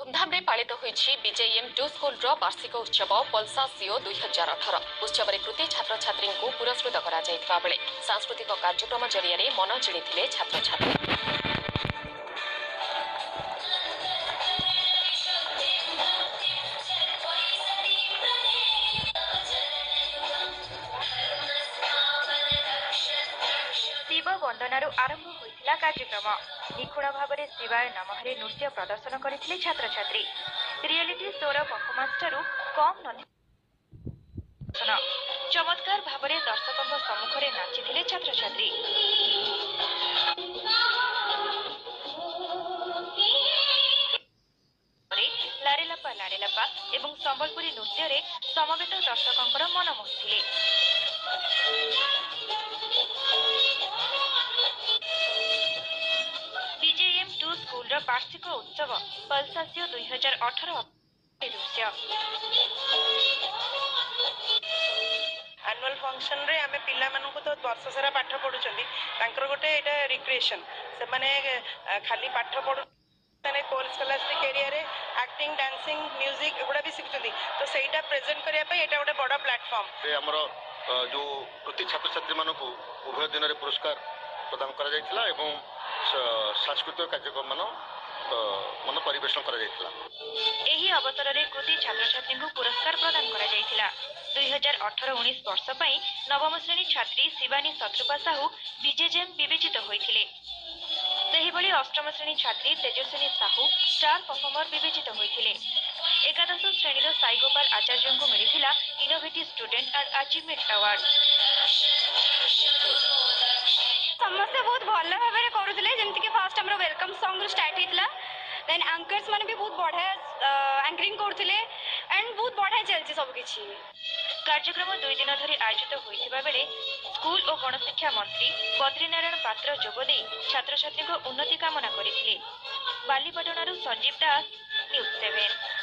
धूमधाम पालित होईछि BJM 2 school वार्षिक उत्सव पल्सा सीओ 2018 उत्सव कृति छात्र छात्री को पुरस्कृत करा जायतिबा बेले सांस्कृतिक कार्यक्रम जरिया मन जिणिथिले छात्र छात्री। शिव वंदनारू आरंभ होइथिला कार्यक्रम निखुण भाव में शिवाय नमः नृत्य प्रदर्शन करथिले छात्र छात्री। रियलिटी शोर परफॉर्मेंस ठारू कम न चमत्कार भाव में दर्शकों सम्मुख में नाचिथिले छात्र छात्री। लारेलापा एवं संबलपुरी नृत्य रे समवेत दर्शकों मन मोहिथिले। बीजेएम 2 स्कूल वार्षिक उत्सव पल्सा सीओ 2018 दृश्य एनुअल फंक्शन रे आमे पिला मानकु तो वर्ष सारा पाठ पढुचंदी तांकर गोटे एटा रिक्रिएशन से माने खाली पाठ पढु तने कोर्स क्लास कैरियर रे एक्टिंग डांसिंग म्यूजिक एगुडा भी सिखुचंदी तो सेटा प्रेजेंट करिया पे एटा गोटे बड़ा प्लेटफॉर्म रे हमरो जो प्रति छात्र छात्री मानकु उभय दिन रे पुरस्कार प्रदान करा जायतिला एवं सांस्कृतिक कार्यक्रम मन परिवेशन करा जायतिला। एही अवसर रे कृति छात्र छात्री को पुरस्कार प्रदान करा जायतिला। 2018-19 वर्ष पई नवम श्रेणी छात्री शिवानी शत्रुपा साहू बीजेजेएम विवेचित होइथिले। सेहिबळी अष्टम श्रेणी छात्री तेजस्विनी साहू स्टार परफॉर्मर विवेचित होइथिले। एकादश श्रेणी साई गोपाल आचार्य को मिलिथिला innovative student and achievement award. समस्त बहुत भल भाव में करुले जमती फास्ट हमर वेलकम सॉन्ग स्टार्ट होइतला देन एंकर्स माने भी बहुत बढ़िया एंकरिंग करथिले एंड बहुत बढ़िया चलछि सब किछि। कार्यक्रम 2 दिन धरि आयोजित होइथिबा बेले स्कूल और गणशिक्षा मंत्री बद्रीनारायण पात्र जोगदे छात्र छात्री को उन्नति कामना करिथिले। बालीपटनारू संजीव दास न्यूज 7।